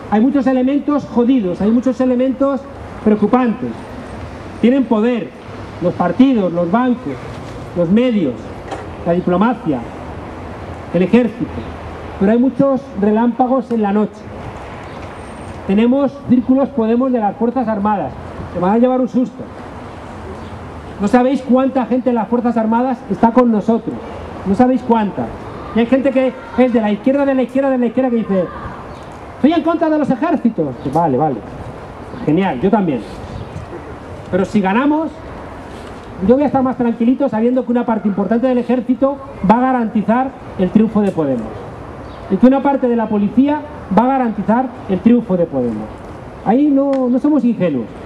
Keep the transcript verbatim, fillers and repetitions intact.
hay muchos elementos jodidos, hay muchos elementos preocupantes. Tienen poder los partidos, los bancos, los medios, la diplomacia, el ejército, pero hay muchos relámpagos en la noche. Tenemos círculos Podemos de las Fuerzas Armadas, se van a llevar un susto. No sabéis cuánta gente de las Fuerzas Armadas está con nosotros, no sabéis cuánta. Y hay gente que es de la izquierda, de la izquierda, de la izquierda, que dice: estoy en contra de los ejércitos. Pues vale, vale, genial, yo también. Pero si ganamos, yo voy a estar más tranquilito sabiendo que una parte importante del ejército va a garantizar el triunfo de Podemos. Y que una parte de la policía va a garantizar el triunfo de Podemos. Ahí no, no somos ingenuos.